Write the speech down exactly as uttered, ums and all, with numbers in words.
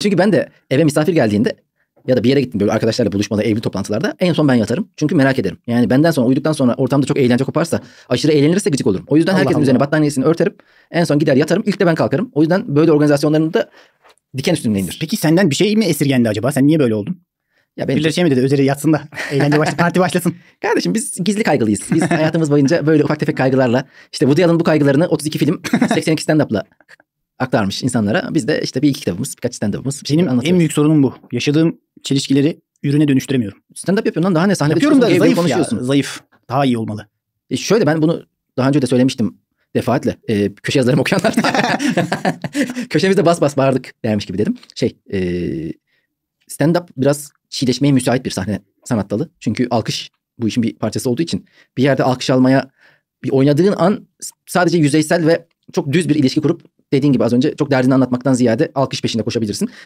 Çünkü ben de eve misafir geldiğinde ya da bir yere gittim böyle arkadaşlarla buluşmalı evli toplantılarda en son ben yatarım. Çünkü merak ederim. Yani benden sonra uyuduktan sonra ortamda çok eğlence koparsa aşırı eğlenirse gıcık olurum. O yüzden Allah herkesin Allah. üzerine battaniyesini örterim. En son gider yatarım. İlk de ben kalkarım. O yüzden böyle organizasyonlarında diken üstündeyimdir. Peki senden bir şey mi esirgendi acaba? Sen niye böyle oldun? Ya benim Birileri şey mi dedi? Özeri yatsın da eğlence başlasın, parti başlasın. Kardeşim biz gizli kaygılıyız. Biz hayatımız boyunca böyle ufak tefek kaygılarla işte Woody Allen bu kaygılarını otuz iki film seksen iki stand-up'la aktarmış insanlara. Biz de işte bir iki kitabımız, birkaç stand-up'ımız. Benim en büyük sorunum bu. Yaşadığım çelişkileri ürüne dönüştüremiyorum. Stand-up yapıyorsun lan daha ne sahnede Yapıyorum da çıkıyorsun, zayıf konuşuyorsun. ya. Zayıf. Daha iyi olmalı. E şöyle ben bunu daha önce de söylemiştim defaatle. E, köşe yazılarımı okuyanlar. Köşemizde bas bas bağırdık dermiş gibi dedim. Şey e, stand-up biraz çiğleşmeye müsait bir sahne sanat dalı. Çünkü alkış bu işin bir parçası olduğu için bir yerde alkış almaya bir oynadığın an sadece yüzeysel ve çok düz bir ilişki kurup dediğin gibi az önce çok derdini anlatmaktan ziyade alkış peşinde koşabilirsin.